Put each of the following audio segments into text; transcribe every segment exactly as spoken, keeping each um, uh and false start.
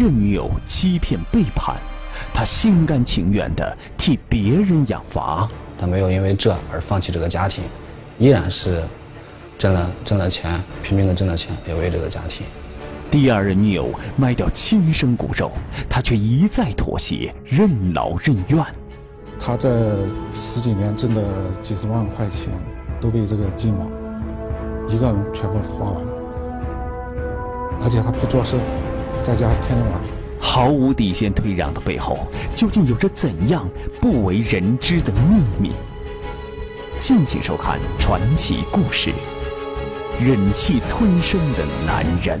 任女友欺骗背叛，他心甘情愿地替别人养娃。 他没有因为这而放弃这个家庭，依然是挣了挣了钱，拼命的挣了钱，也为这个家庭。 第二任女友卖掉亲生骨肉，他却一再妥协，任劳任怨。 他这十几年挣的几十万块钱，都被这个金毛一个人全部花完了，而且他不做事，在家天天玩。 毫无底线退让的背后，究竟有着怎样不为人知的秘密？敬请收看传奇故事《忍气吞声的男人》。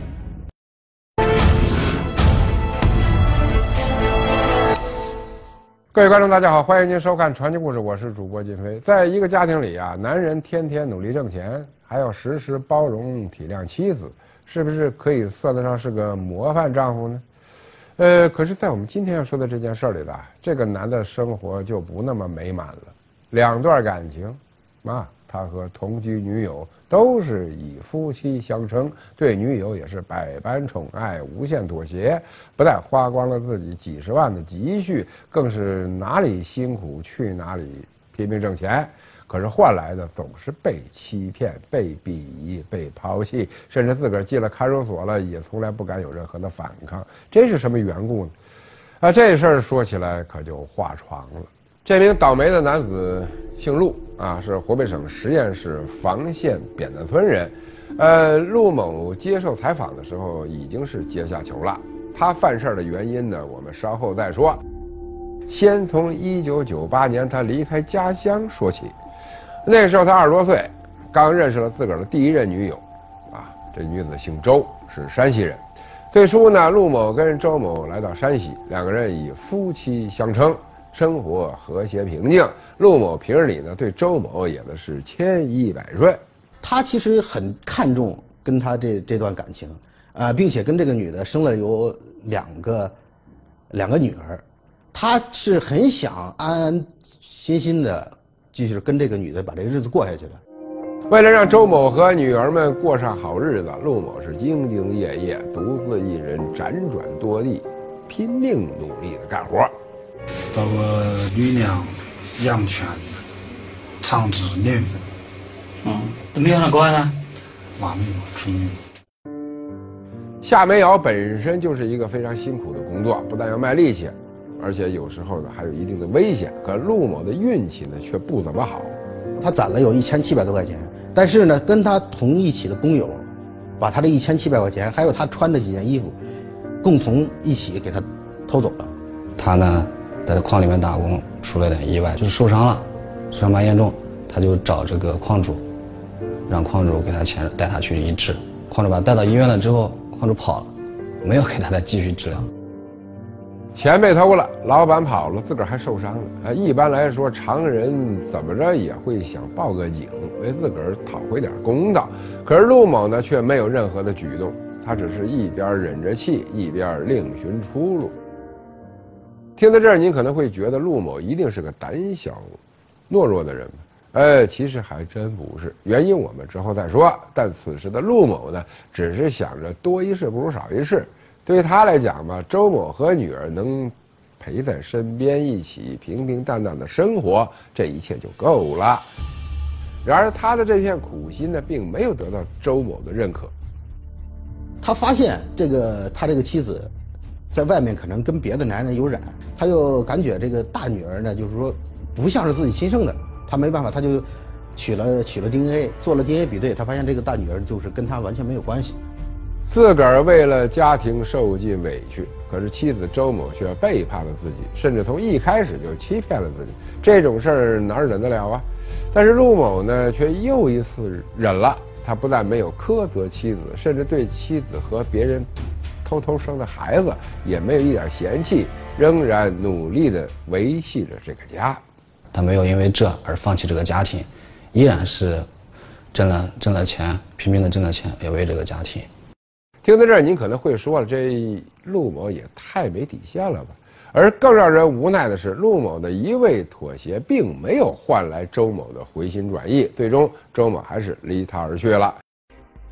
各位观众，大家好，欢迎您收看传奇故事，我是主播金飞。在一个家庭里啊，男人天天努力挣钱，还要时时包容体谅妻子，是不是可以算得上是个模范丈夫呢？呃，可是，在我们今天要说的这件事里的这个男的生活就不那么美满了。两段感情，啊，他和同居女友都是以夫妻相称，对女友也是百般宠爱，无限妥协，不但花光了自己几十万的积蓄，更是哪里辛苦去哪里拼命挣钱。可是换来的总是被欺骗、被鄙夷、被抛弃，甚至自个儿进了看守所了，也从来不敢有任何的反抗。这是什么缘故呢？啊，这事儿说起来可就话长了。这名倒霉的男子姓陆啊，是湖北省十堰市房县扁担村人。呃，陆某接受采访的时候已经是阶下囚了。他犯事儿的原因呢，我们稍后再说。先从一九九八年他离开家乡说起。那时候他二十多岁，刚认识了自个儿的第一任女友，啊，这女子姓周，是山西人。最初呢，陆某跟周某来到山西，两个人以夫妻相称，生活和谐平静。陆某平日里呢，对周某也的是千依百顺。 他其实很看重跟他这这段感情，啊、呃，并且跟这个女的生了有两个两个女儿，他是很想安安心心的。继续跟这个女的把这个日子过下去了。 为了让周某和女儿们过上好日子，陆某是兢兢业业，独自一人辗转多地，拼命努力的干活。 把我女娘养全，长治年分。 嗯，怎么样了，乖呢？ 完美出名。 下煤窑本身就是一个非常辛苦的工作，不但要卖力气，而且有时候呢还有一定的危险。可陆某的运气呢却不怎么好， 他攒了有一千七百多块钱，但是呢跟他同一起的工友，把他这一千七百块钱还有他穿的几件衣服，共同一起给他偷走了。 他呢在矿里面打工，出了点意外，就是受伤了，伤蛮严重，他就找这个矿主，让矿主给他钱带他去医治。矿主把他带到医院了之后，矿主跑了，没有给他再继续治疗。 钱被偷了，老板跑了，自个儿还受伤了。啊，一般来说，常人怎么着也会想报个警，为自个儿讨回点公道。可是陆某呢，却没有任何的举动，他只是一边忍着气，一边另寻出路。听到这儿，您可能会觉得陆某一定是个胆小、懦弱的人吧？呃，其实还真不是，原因我们之后再说。但此时的陆某呢，只是想着多一事不如少一事。对于他来讲嘛，周某和女儿能陪在身边，一起平平淡淡的生活，这一切就够了。然而他的这片苦心呢，并没有得到周某的认可。 他发现这个他这个妻子在外面可能跟别的男人有染，他又感觉这个大女儿呢，就是说不像是自己亲生的，他没办法，他就取了取了 D N A， 做了 D N A 比对，他发现这个大女儿就是跟他完全没有关系。 自个儿为了家庭受尽委屈，可是妻子周某却背叛了自己，甚至从一开始就欺骗了自己。这种事儿哪忍得了啊？但是陆某呢，却又一次忍了。他不但没有苛责妻子，甚至对妻子和别人偷偷生的孩子也没有一点嫌弃，仍然努力地维系着这个家。 他没有因为这而放弃这个家庭，依然是挣了挣了钱，拼命的挣了钱，也为这个家庭。 听到这儿，您可能会说了，这陆某也太没底线了吧？而更让人无奈的是，陆某的一味妥协，并没有换来周某的回心转意，最终周某还是离他而去了。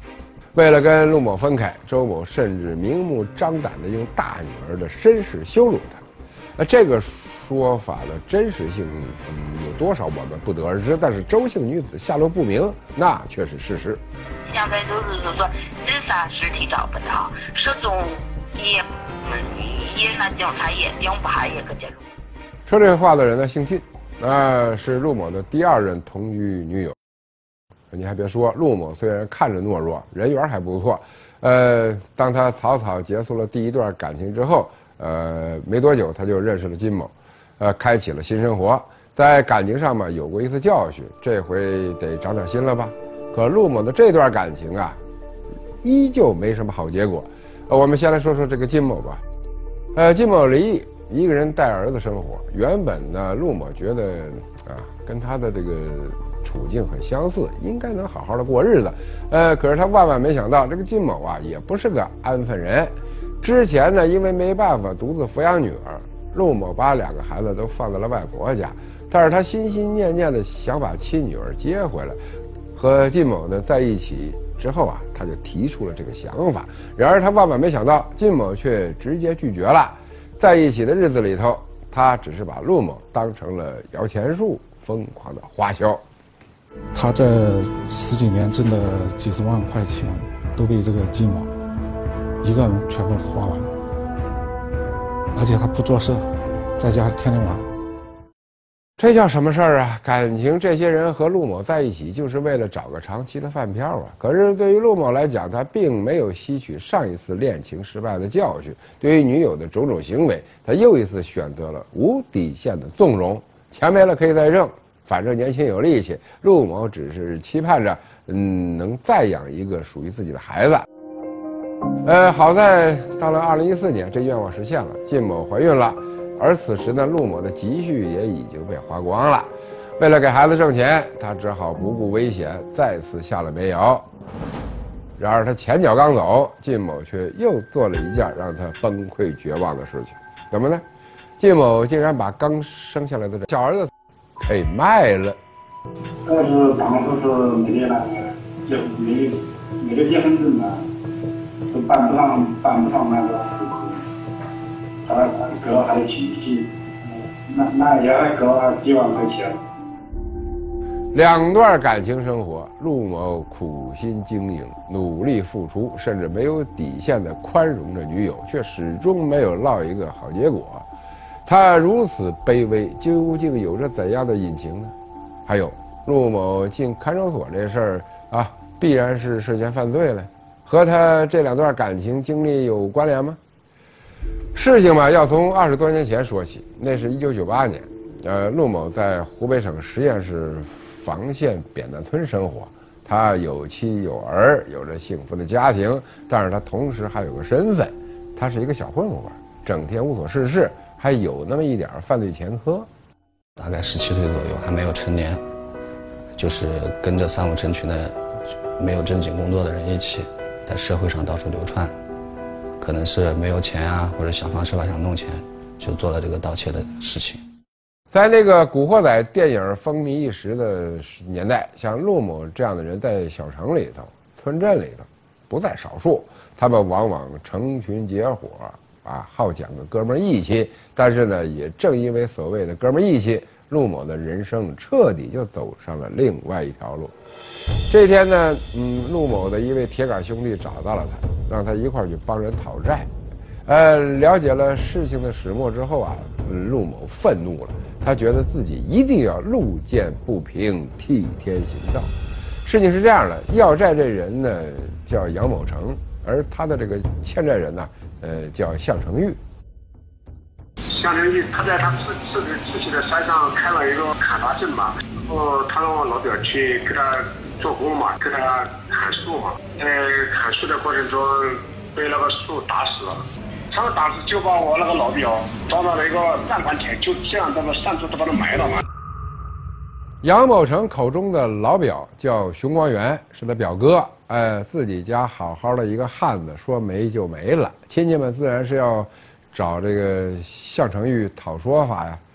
为了跟陆某分开，周某甚至明目张胆地用大女儿的身世羞辱她。那这个说法的真实性、嗯、有多少我们不得而知，但是周姓女子下落不明，那却是事实。 现在就是说说自杀尸体找不到，失踪也也那警察也并不还一个结论。 说这话的人呢姓靳，呃，是陆某的第二任同居女友。你还别说，陆某虽然看着懦弱，人缘还不错，呃，当他草草结束了第一段感情之后，呃，没多久他就认识了金某，呃，开启了新生活。在感情上嘛，有过一次教训，这回得长点心了吧？可陆某的这段感情啊，依旧没什么好结果。呃，我们先来说说这个金某吧。呃，金某离异，一个人带儿子生活。原本呢，陆某觉得啊，跟他的这个处境很相似，应该能好好的过日子。呃，可是他万万没想到，这个金某啊，也不是个安分人。之前呢，因为没办法独自抚养女儿，陆某把两个孩子都放在了外婆家。但是他心心念念的想把亲女儿接回来，和金某呢在一起之后啊，他就提出了这个想法。然而他万万没想到，金某却直接拒绝了。在一起的日子里头，他只是把陆某当成了摇钱树，疯狂的花销。 他这十几年挣的几十万块钱，都被这个金某一个人全部花完了，而且他不做事，在家天天玩。 这叫什么事儿啊？感情这些人和陆某在一起，就是为了找个长期的饭票啊。可是对于陆某来讲，他并没有吸取上一次恋情失败的教训，对于女友的种种行为，他又一次选择了无底线的纵容。钱没了可以再挣，反正年轻有力气，陆某只是期盼着，嗯，能再养一个属于自己的孩子。呃，好在到了二零一四年，这愿望实现了，靳某怀孕了。而此时呢，陆某的积蓄也已经被花光了。为了给孩子挣钱，他只好不顾危险，再次下了煤窑。然而他前脚刚走，靳某却又做了一件让他崩溃绝望的事情。怎么呢？靳某竟然把刚生下来的小儿子给卖了。 但是当时是没得那个结没没得结婚证啊，都办不上办不上那个户口。他给了还亲戚，那那也还给了几万块钱。 两段感情生活，陆某苦心经营，努力付出，甚至没有底线的宽容着女友，却始终没有落一个好结果。他如此卑微，究竟有着怎样的隐情呢？还有，陆某进看守所这事儿啊，必然是涉嫌犯罪了，和他这两段感情经历有关联吗？事情嘛，要从二十多年前说起。那是一九九八年，呃，陆某在湖北省十堰市房县扁担村生活。他有妻有儿，有着幸福的家庭，但是他同时还有个身份，他是一个小混混，整天无所事事，还有那么一点犯罪前科。 大概十七岁左右，还没有成年，就是跟着三五成群的没有正经工作的人一起在社会上到处流窜。可能是没有钱啊，或者想方设法想弄钱，就做了这个盗窃的事情。 在那个《古惑仔》电影风靡一时的年代，像陆某这样的人在小城里头、村镇里头不在少数。他们往往成群结伙啊，好讲个哥们义气。但是呢，也正因为所谓的哥们义气，陆某的人生彻底就走上了另外一条路。这天呢，嗯，陆某的一位铁杆兄弟找到了他，让他一块儿去帮人讨债。呃，了解了事情的始末之后啊，陆某愤怒了，他觉得自己一定要路见不平，替天行道。事情是这样的，要债这人呢叫杨某成，而他的这个欠债人呢，呃，叫向成玉。 向成玉他在他自自己自己的山上开了一个砍伐镇嘛，然后他让我老表去给他做工嘛，给他砍树嘛，在砍树的过程中被那个树打死了。他们当时就把我那个老表装到了一个弹管铁，就这样这么擅自都把他埋了嘛。 杨某成口中的老表叫熊光元，是他表哥。呃，自己家好好的一个汉子，说没就没了，亲戚们自然是要找这个向成玉讨说法呀。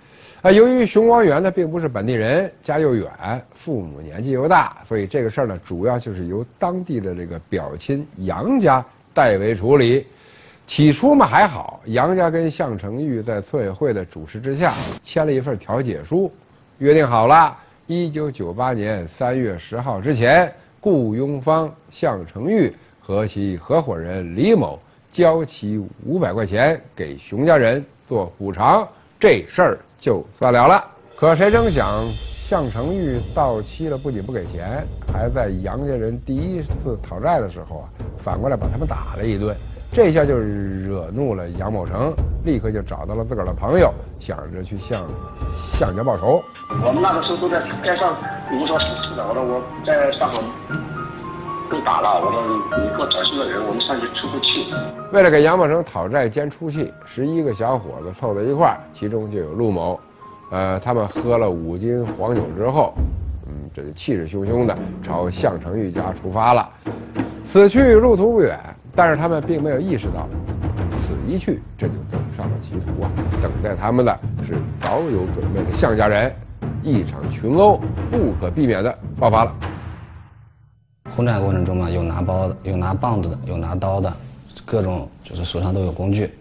啊，由于熊光元呢并不是本地人，家又远，父母年纪又大，所以这个事儿呢，主要就是由当地的这个表亲杨家代为处理。起初嘛还好，杨家跟项承玉在村委会的主持之下签了一份调解书，约定好了，一九九八年三月十号之前，顾庸芳、项承玉和其合伙人李某交齐五百块钱给熊家人做补偿，这事儿就算了了。可谁成想，项承玉到期了，不仅不给钱，还在杨家人第一次讨债的时候啊，反过来把他们打了一顿。这下就惹怒了杨某成，立刻就找到了自个儿的朋友，想着去向项家报仇。 我们那个时候都在街上无所事事的，我说我在上头被打了，我说你给我找些个人，我们上去出出气。 为了给杨某成讨债兼出气，十一个小伙子凑在一块儿，其中就有陆某。呃，他们喝了五斤黄酒之后，嗯，这就气势汹汹的朝项承玉家出发了。此去路途不远，但是他们并没有意识到，此一去这就走上了歧途啊！等待他们的是早有准备的项家人，一场群殴不可避免的爆发了。 轰炸过程中嘛，有拿包的，有拿棒子的，有拿刀的，各种就是手上都有工具。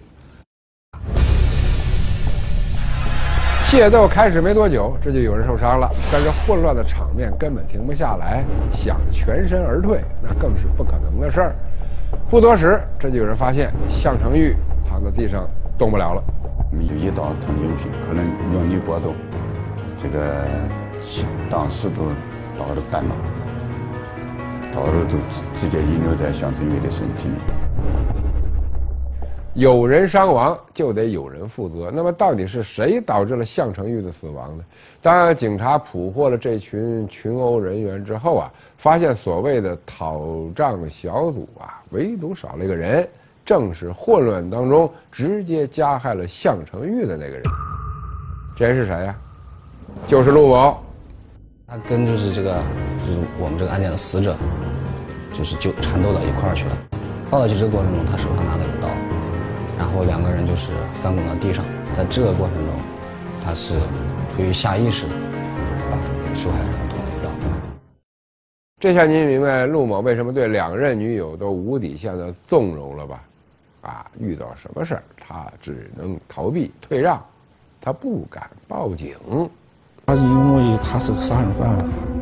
械斗开始没多久，这就有人受伤了，但是混乱的场面根本停不下来，想全身而退那更是不可能的事儿。不多时，这就有人发现项承玉躺在地上动不了了。 我们有一刀捅进去，可能用力过度，这个当时都刀的半脑，刀肉都直接遗留在项承玉的身体里。 有人伤亡就得有人负责，那么到底是谁导致了项承玉的死亡呢？当警察捕获了这群群殴人员之后啊，发现所谓的讨账小组啊，唯独少了一个人，正是混乱当中直接加害了项承玉的那个人。这人是谁呀？就是陆某。 他跟就是这个就是我们这个案件的死者，就是就缠斗到一块儿去了。报道起这个过程中，他手上拿的有刀。然后两个人就是翻滚到地上，在这个过程中，他是处于下意识的把受害人捅了一刀。 这下您明白陆某为什么对两任女友都无底线的纵容了吧？啊，遇到什么事儿他只能逃避退让，他不敢报警。 他因为他是个杀人犯，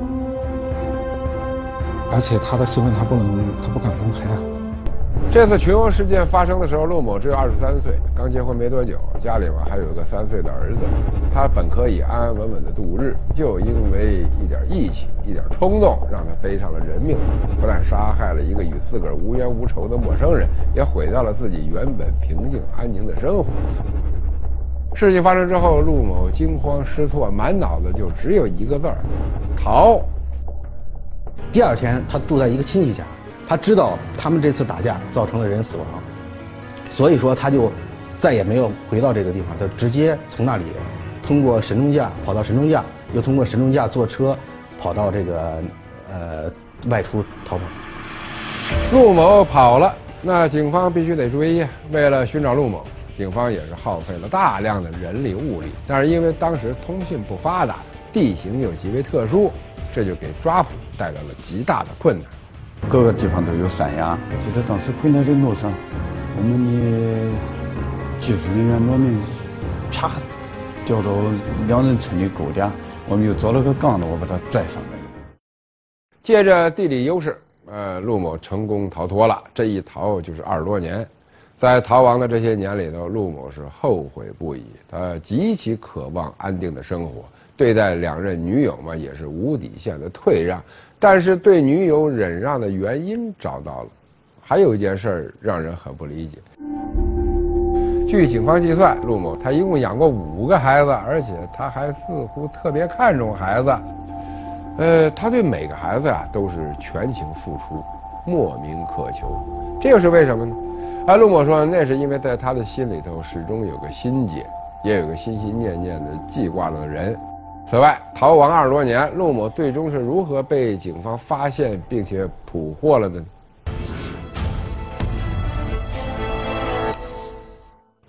而且他的身份他不能，他不敢公开啊。 这次群殴事件发生的时候，陆某只有二十三岁，刚结婚没多久，家里嘛还有一个三岁的儿子。他本可以安安稳稳的度日，就因为一点义气、一点冲动，让他背上了人命。不但杀害了一个与自个儿无冤无仇的陌生人，也毁掉了自己原本平静安宁的生活。事情发生之后，陆某惊慌失措，满脑子就只有一个字儿：逃。 第二天，他住在一个亲戚家。他知道他们这次打架造成了人死亡，所以说他就再也没有回到这个地方，他直接从那里通过神农架跑到神农架，又通过神农架坐车跑到这个呃外出逃跑。 陆某跑了，那警方必须得追呀。为了寻找陆某，警方也是耗费了大量的人力物力，但是因为当时通讯不发达，地形又极为特殊，这就给抓捕带来了极大的困难。 各个地方都有山崖，记得当时回来的路上，我们的技术人员我们啪掉到两人村的沟底，我们又找了个杠子，我把他拽上来。 借着地理优势，呃，陆某成功逃脱了。这一逃就是二十多年，在逃亡的这些年里头，陆某是后悔不已，他极其渴望安定的生活，对待两任女友嘛也是无底线的退让。但是对女友忍让的原因找到了，还有一件事儿让人很不理解。据警方计算，陆某他一共养过五个孩子，而且他还似乎特别看重孩子。呃，他对每个孩子啊都是全情付出，莫名渴求。这又是为什么呢？啊，陆某说，那是因为在他的心里头始终有个心结，也有个心心念念的记挂着的人。此外，逃亡二十多年，陆某最终是如何被警方发现并且捕获了的呢？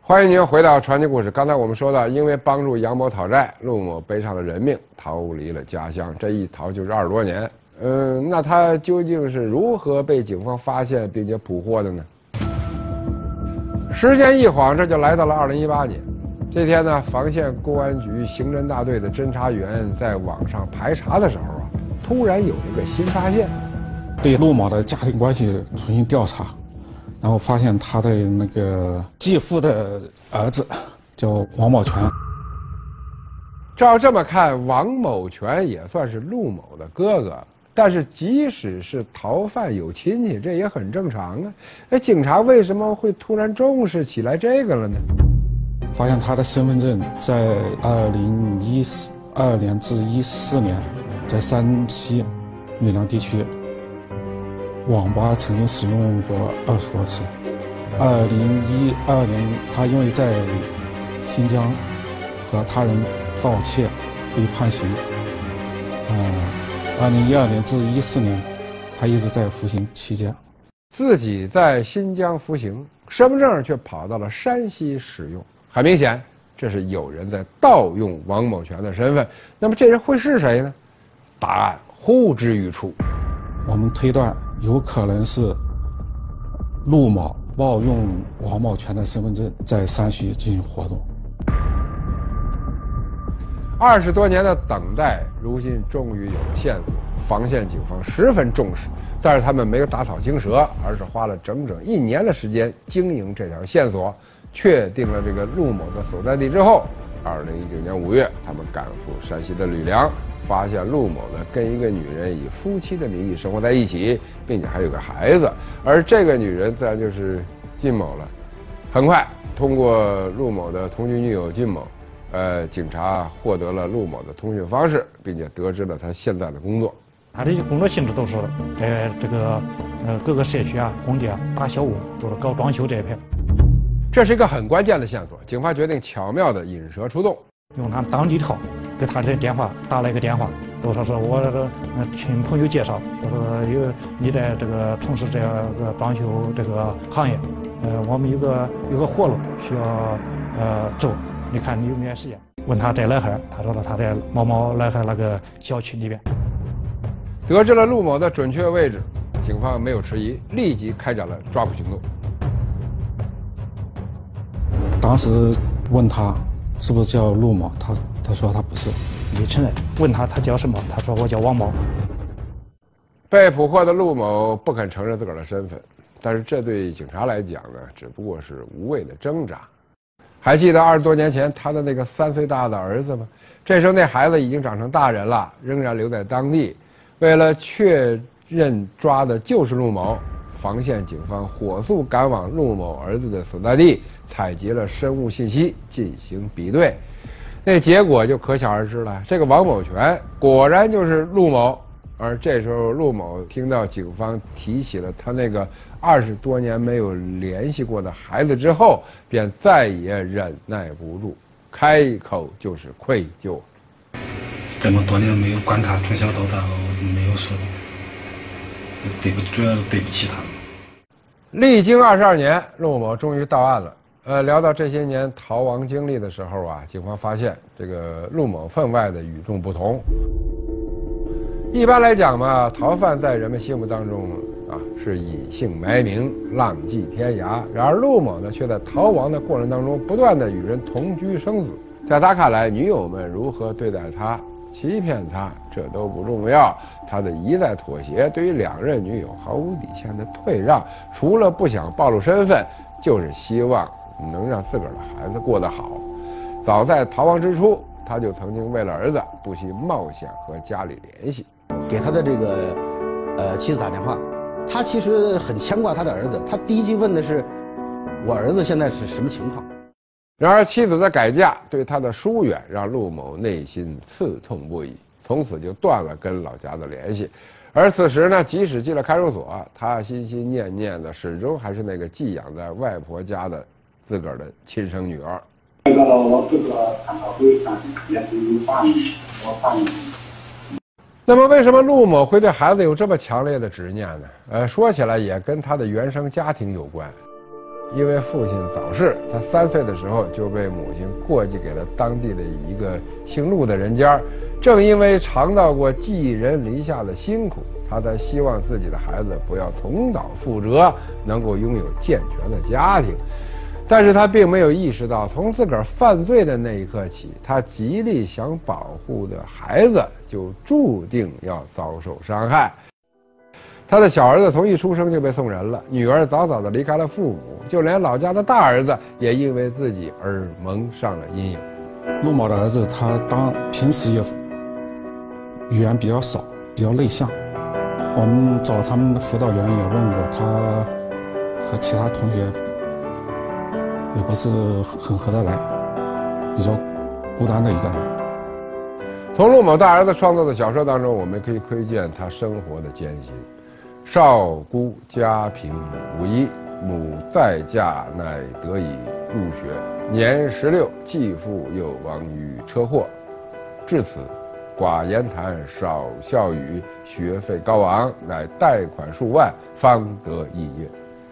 欢迎您回到传奇故事。刚才我们说到，因为帮助杨某讨债，陆某背上了人命，逃离了家乡。这一逃就是二十多年。嗯，那他究竟是如何被警方发现并且捕获的呢？时间一晃，这就来到了二零一八年。这天呢，房县公安局刑侦大队的侦查员在网上排查的时候啊，突然有一个新发现， 对陆某的家庭关系重新调查。然后发现他的那个继父的儿子叫王某全。 照这么看，王某全也算是陆某的哥哥。但是即使是逃犯有亲戚，这也很正常啊。哎，警察为什么会突然重视起来这个了呢？ 发现他的身份证在二零一二年至一四年，在山西吕梁地区。网吧曾经使用过二十多次。二零一二年，他因为在新疆和他人盗窃被判刑。嗯，二零一二年至一四年，他一直在服刑期间。 自己在新疆服刑，身份证却跑到了山西使用，很明显，这是有人在盗用王某全的身份。那么这人会是谁呢？答案呼之欲出。 我们推断。有可能是陆某冒用王某全的身份证在山西进行活动。 二十多年的等待，如今终于有了线索。房县警方十分重视，但是他们没有打草惊蛇，而是花了整整一年的时间经营这条线索，确定了这个陆某的所在地之后，二零一九年五月，他们赶赴山西的吕梁。发现陆某呢跟一个女人以夫妻的名义生活在一起，并且还有个孩子，而这个女人自然就是靳某了。很快，通过陆某的同居女友靳某，呃，警察获得了陆某的通讯方式，并且得知了他现在的工作。 他的工作性质都是在这个呃各个社区啊、工地啊、大小屋都是搞装修这一片。 这是一个很关键的线索，警方决定巧妙地引蛇出洞， 用他当地号。给他的电话打了一个电话，都说是我这个听朋友介绍，说是有你在这个从事这个装修这个行业，呃，我们有个有个活路需要呃做，你看你有没有时间？问他在哪哈，他说了他在某某哪哈那个小区里边。 得知了陆某的准确位置，警方没有迟疑，立即开展了抓捕行动。 当时问他是不是叫陆某，他。他说他不是， 没承认。问他他叫什么，他说我叫王某。 被捕获的陆某不肯承认自个儿的身份，但是这对警察来讲呢，只不过是无谓的挣扎。还记得二十多年前他的那个三岁大的儿子吗？这时候那孩子已经长成大人了，仍然留在当地。为了确认抓的就是陆某，房县警方火速赶往陆某儿子的所在地，采集了生物信息进行比对。那结果就可想而知了，这个王某全果然就是陆某。而这时候陆某听到警方提起了他那个二十多年没有联系过的孩子之后，便再也忍耐不住，开口就是愧疚。 这么多年没有管他，从小到大没有说，对不主要对不起他。 历经二十二年，陆某终于到案了。呃，聊到这些年逃亡经历的时候啊，警方发现这个陆某分外的与众不同。一般来讲嘛，逃犯在人们心目当中啊是隐姓埋名、浪迹天涯。然而陆某呢，却在逃亡的过程当中不断的与人同居生子。在他看来，女友们如何对待他、欺骗他，这都不重要。他的一再妥协，对于两任女友毫无底线的退让，除了不想暴露身份，就是希望能让自个儿的孩子过得好。早在逃亡之初，他就曾经为了儿子不惜冒险和家里联系， 给他的这个呃妻子打电话，他其实很牵挂他的儿子。他第一句问的是：“我儿子现在是什么情况？” 然而妻子的改嫁对他的疏远，让陆某内心刺痛不已，从此就断了跟老家的联系。而此时呢，即使进了看守所，他心心念念的始终还是那个寄养在外婆家的自个儿的亲生女儿。 那个我这个看到会上也是有反应，我反应。 那么为什么陆某会对孩子有这么强烈的执念呢？呃，说起来也跟他的原生家庭有关。 因为父亲早逝，他三岁的时候就被母亲过继给了当地的一个姓陆的人家。正因为尝到过寄人篱下的辛苦，他才希望自己的孩子不要重蹈覆辙，能够拥有健全的家庭。但是他并没有意识到，从自个儿犯罪的那一刻起，他极力想保护的孩子就注定要遭受伤害。他的小儿子从一出生就被送人了，女儿早早的离开了父母，就连老家的大儿子也因为自己而蒙上了阴影。 陆某的儿子他当平时也语言比较少，比较内向。我们找他们的辅导员也问过，他和其他同学也不是很合得来，比较孤单的一个人。 从陆某大儿子创作的小说当中，我们可以窥见他生活的艰辛。少孤家贫无依，母再嫁乃得以入学。年十六，继父又亡于车祸。至此，寡言谈，少笑语，学费高昂，乃贷款数万，方得肄业。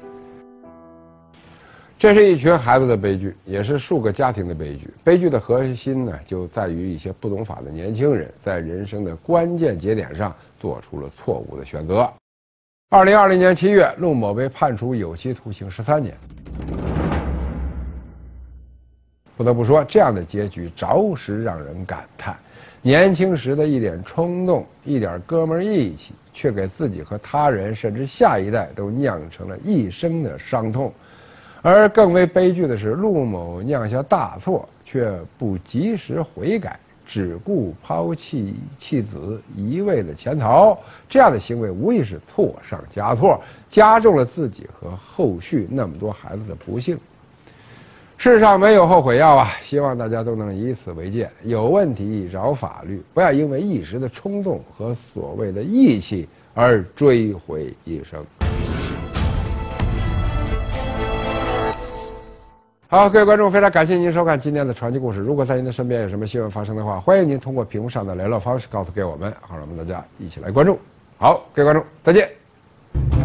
这是一群孩子的悲剧，也是数个家庭的悲剧。悲剧的核心呢，就在于一些不懂法的年轻人在人生的关键节点上做出了错误的选择。二零二零年七月，陆某被判处有期徒刑十三年。不得不说，这样的结局着实让人感叹。年轻时的一点冲动，一点哥们义气，却给自己和他人甚至下一代都酿成了一生的伤痛。而更为悲剧的是，陆某酿下大错，却不及时悔改，只顾抛弃妻子，一味的潜逃。这样的行为无疑是错上加错，加重了自己和后续那么多孩子的不幸。世上没有后悔药啊！希望大家都能以此为戒，有问题找法律，不要因为一时的冲动和所谓的义气而追悔一生。好，各位观众，非常感谢您收看今天的传奇故事。如果在您的身边有什么新闻发生的话，欢迎您通过屏幕上的联络方式告诉给我们，好，让我们大家一起来关注。好，各位观众，再见。